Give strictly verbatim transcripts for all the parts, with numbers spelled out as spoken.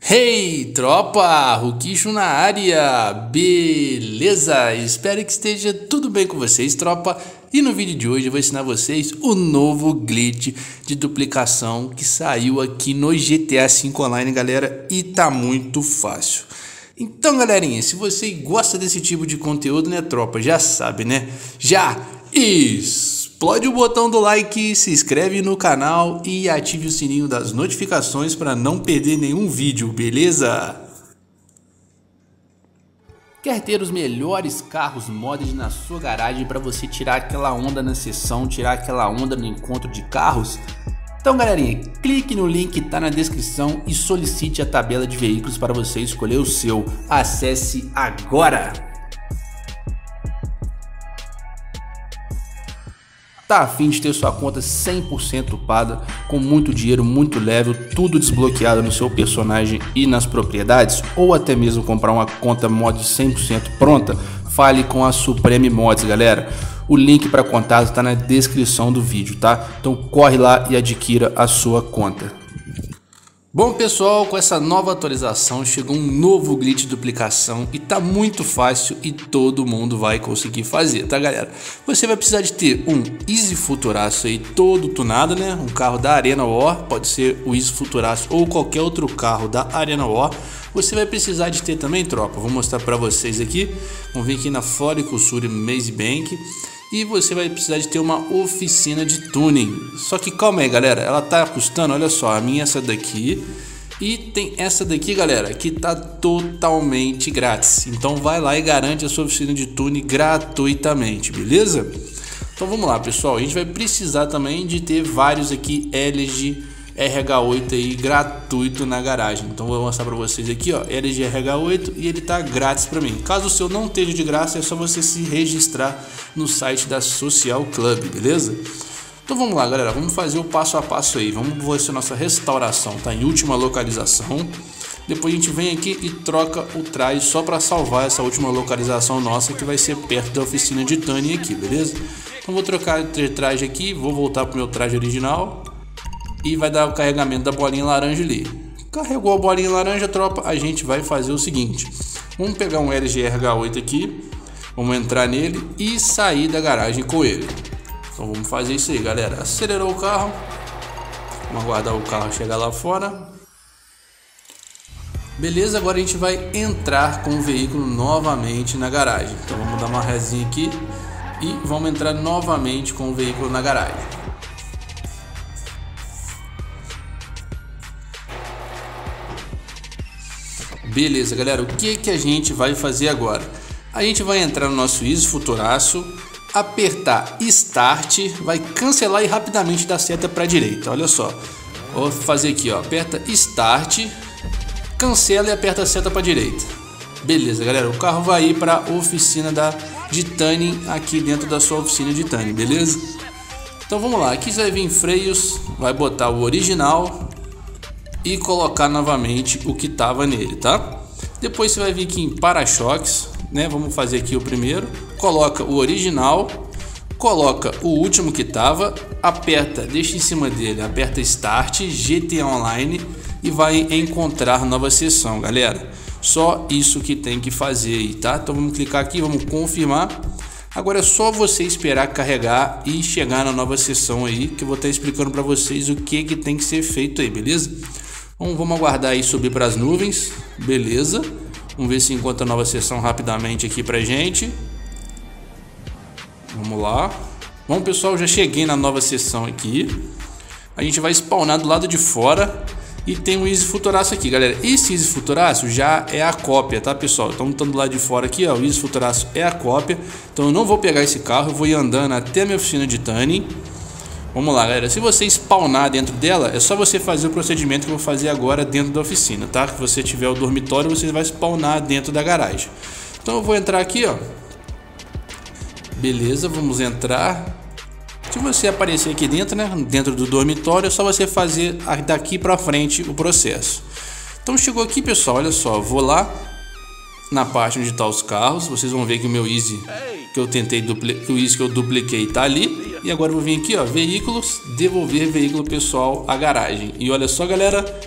Hey, tropa! Rukicho na área! Beleza? Espero que esteja tudo bem com vocês, tropa. E no vídeo de hoje eu vou ensinar vocês o novo glitch de duplicação que saiu aqui no G T A cinco Online, galera. E tá muito fácil. Então, galerinha, se você gosta desse tipo de conteúdo, né, tropa? Já sabe, né? Já explode o botão do like, se inscreve no canal e ative o sininho das notificações para não perder nenhum vídeo, beleza? Quer ter os melhores carros mods na sua garagem para você tirar aquela onda na sessão, tirar aquela onda no encontro de carros? Então, galerinha, clique no link que está na descrição e solicite a tabela de veículos para você escolher o seu. Acesse agora! Tá a fim de ter sua conta cem por cento upada, com muito dinheiro, muito level, tudo desbloqueado no seu personagem e nas propriedades? Ou até mesmo comprar uma conta mod cem por cento pronta? Fale com a Supreme Mods, galera. O link para contato está na descrição do vídeo, tá? Então corre lá e adquira a sua conta. Bom, pessoal, com essa nova atualização chegou um novo glitch de duplicação e tá muito fácil e todo mundo vai conseguir fazer, tá, galera? Você vai precisar de ter um Easy Futuraço aí todo tunado, né? Um carro da Arena War, pode ser o Easy Futuraço ou qualquer outro carro da Arena War. Você vai precisar de ter também, tropa, vou mostrar para vocês aqui. Vamos vir aqui na Floricosur Maze Bank. E você vai precisar de ter uma oficina de tuning. Só que calma aí, galera, ela tá custando, olha só, a minha é essa daqui. E tem essa daqui, galera, que tá totalmente grátis. Então vai lá e garante a sua oficina de tuning gratuitamente, beleza? Então vamos lá, pessoal, a gente vai precisar também de ter vários aqui L G R H oito aí gratuito na garagem. Então vou mostrar para vocês aqui, ó, L G R H oito, e ele tá grátis para mim. Caso o seu não esteja de graça, é só você se registrar no site da Social Club, beleza? Então vamos lá, galera, vamos fazer o passo a passo aí. Vamos ver se a nossa restauração tá em última localização. Depois a gente vem aqui e troca o traje só para salvar essa última localização nossa, que vai ser perto da oficina de Tuning aqui, beleza? Então vou trocar de traje aqui, vou voltar pro meu traje original. E vai dar o carregamento da bolinha laranja ali. Carregou a bolinha laranja, tropa, a gente vai fazer o seguinte. Vamos pegar um L G R H oito aqui. Vamos entrar nele e sair da garagem com ele. Então vamos fazer isso aí, galera. Acelerou o carro. Vamos aguardar o carro chegar lá fora. Beleza, agora a gente vai entrar com o veículo novamente na garagem. Então vamos dar uma resinha aqui. E vamos entrar novamente com o veículo na garagem. Beleza, galera, o que que a gente vai fazer agora? A gente vai entrar no nosso Easy Futuraço, apertar Start, vai cancelar e rapidamente dar seta para a direita. Olha só, vou fazer aqui, ó, aperta Start, cancela e aperta a seta para a direita. Beleza, galera, o carro vai ir para a oficina da, de Tuning aqui dentro da sua oficina de Tuning, beleza? Então vamos lá, aqui você vai vir em freios, vai botar o original e colocar novamente o que estava nele, tá? Depois você vai vir aqui em para-choques, né? Vamos fazer aqui o primeiro, coloca o original, coloca o último que estava, aperta, deixa em cima dele, aperta Start, G T A Online e vai encontrar nova sessão, galera. Só isso que tem que fazer aí, tá? Então vamos clicar aqui, vamos confirmar. Agora é só você esperar carregar e chegar na nova sessão aí, que eu vou estar explicando para vocês o que que tem que ser feito aí, beleza? Então, vamos aguardar aí subir para as nuvens, beleza? Vamos ver se encontra a nova sessão rapidamente aqui pra gente. Vamos lá. Bom, pessoal, já cheguei na nova sessão aqui. A gente vai spawnar do lado de fora e tem um Easy Futuraço aqui, galera. Esse Easy Futuraço já é a cópia, tá, pessoal? Então, estando do lado de fora aqui, ó, o Easy Futuraço é a cópia. Então, eu não vou pegar esse carro, eu vou ir andando até a minha oficina de Tuning. Vamos lá, galera, se você spawnar dentro dela, é só você fazer o procedimento que eu vou fazer agora dentro da oficina, tá? Se você tiver o dormitório, você vai spawnar dentro da garagem. Então eu vou entrar aqui, ó. Beleza, vamos entrar. Se você aparecer aqui dentro, né, dentro do dormitório, é só você fazer daqui pra frente o processo. Então chegou aqui, pessoal, olha só, vou lá na parte onde tá os carros, vocês vão ver que o meu Easy que eu tentei duplicar, o Easy que eu dupliquei tá ali. E agora eu vou vir aqui, ó, veículos, devolver veículo pessoal à garagem. E olha só, galera,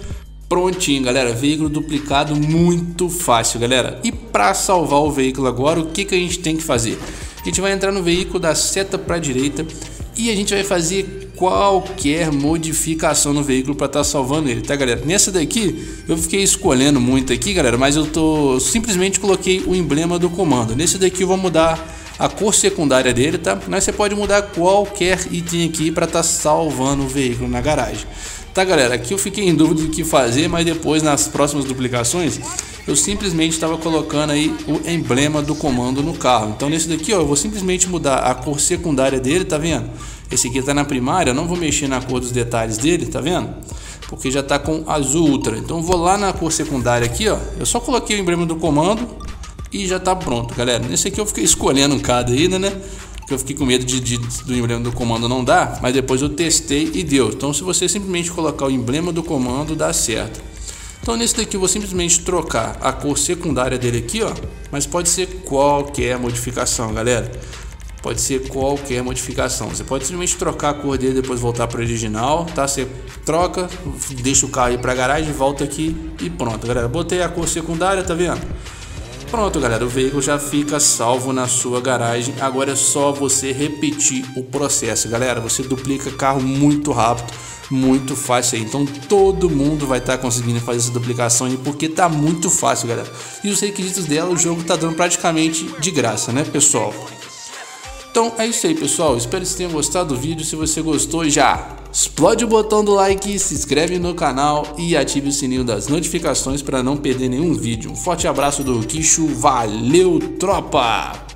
Prontinho, galera, veículo duplicado, muito fácil, galera. E para salvar o veículo agora, o que, que a gente tem que fazer? A gente vai entrar no veículo, da seta para a direita, e a gente vai fazer qualquer modificação no veículo para estar tá salvando ele, tá, galera? Nessa daqui eu fiquei escolhendo muito aqui, galera, mas eu tô simplesmente coloquei o emblema do comando. Nesse daqui eu vou mudar a cor secundária dele, tá? Mas você pode mudar qualquer item aqui para estar tá salvando o veículo na garagem. Tá, galera, aqui eu fiquei em dúvida do que fazer, mas depois nas próximas duplicações eu simplesmente estava colocando aí o emblema do comando no carro. Então nesse daqui, ó, eu vou simplesmente mudar a cor secundária dele, tá vendo? Esse aqui tá na primária, eu não vou mexer na cor dos detalhes dele, tá vendo? Porque já tá com azul ultra. Então eu vou lá na cor secundária aqui, ó, eu só coloquei o emblema do comando e já tá pronto, galera. Nesse aqui eu fiquei escolhendo um cada ainda, né? Que eu fiquei com medo de, de, do emblema do comando não dar, mas depois eu testei e deu. Então se você simplesmente colocar o emblema do comando, dá certo. Então nesse daqui eu vou simplesmente trocar a cor secundária dele aqui, ó, mas pode ser qualquer modificação, galera. Pode ser qualquer modificação. Você pode simplesmente trocar a cor dele e depois voltar para o original, tá? Você troca, deixa o carro ir para a garagem, volta aqui e pronto, galera. Botei a cor secundária, tá vendo? Pronto, galera, o veículo já fica salvo na sua garagem. Agora é só você repetir o processo, galera. Você duplica carro muito rápido, muito fácil aí. Então todo mundo vai estar tá conseguindo fazer essa duplicação aí, porque tá muito fácil, galera. E os requisitos dela, o jogo tá dando praticamente de graça, né, pessoal? Então é isso aí, pessoal, espero que vocês tenham gostado do vídeo. Se você gostou, já explode o botão do like, se inscreve no canal e ative o sininho das notificações para não perder nenhum vídeo. Um forte abraço do Riquixo, valeu, tropa!